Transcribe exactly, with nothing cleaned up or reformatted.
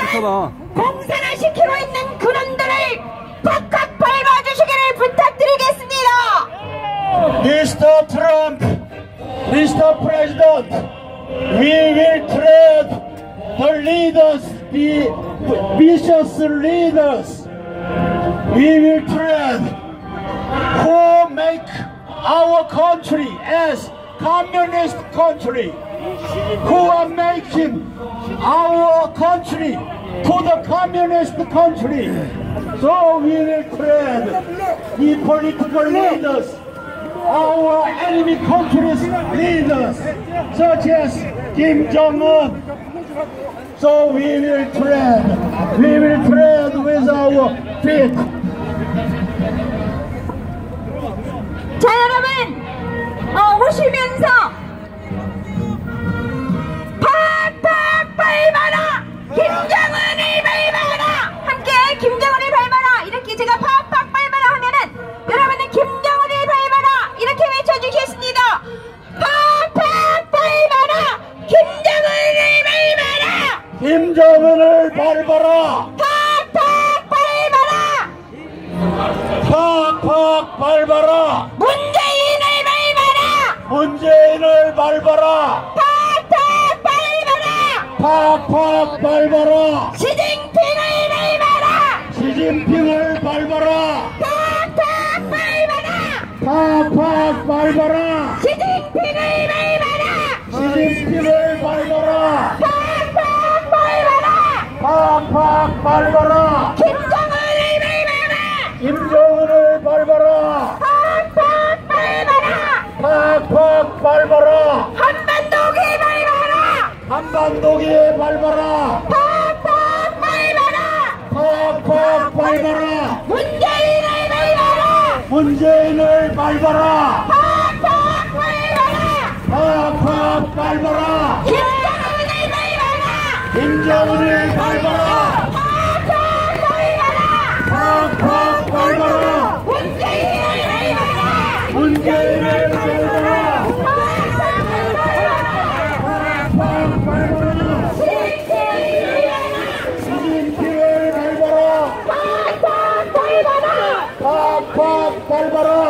비켜봐. 공산화 시키고 있는 그놈들을 팍팍 밟아주시기를 부탁드리겠습니다. 미스터 트럼프, 미스터 President, we will tread the leaders, the vicious leaders. We will tread who make our country as communist country, who are making our country to the communist country. So we will tread the political leaders, our enemy countries' leaders, such as Kim Jong-un. So we will tread, we will tread with our feet. 자, 여러분, 어, 오시면서 팍팍 밟아라! 김정은을 밟아라! 함께 김정은을 밟아라! 이렇게 제가 팍팍 밟아라 하면은 여러분은 김정은을 밟아라! 이렇게 외쳐주겠습니다. 팍팍 밟아라! 김정은을 밟아라! 김정은을 밟아라! 팍팍 밟아라! 팍팍 밟아라! 문재인을 밟아라! 문재인을 밟아라! 팍팍 밟아라! 팍팍 밟아라! 시진핑을 밟아라! 시진핑을 밟아라! 팍팍 밟아라! 팍팍 밟아라! 시진핑을 밟아라! 시진핑을 밟아라! 팍팍 밟아라! 팍팍 밟아라! 김정은을 밟아라! 김정은을 밟아라! 팍팍 밟아라! 팍팍 밟아라! 한반도를 밟아라! 한반도에 밟아라! 팍팍 밟아라! 팍팍 밟아라! 문재인을 밟아라! 문재인을 밟아라! 팍팍 밟아라! 팍팍 밟아라! 김정은을 밟아라! 김정은을 밟아라! 팍팍 밟아라! 팍팍 밟아라! 문재인을 밟아라! 문재인을 밟아라! 팍팍 밟아라! 시진핑을 밟아라! 팍팍 밟아라! 팍팍 밟아라!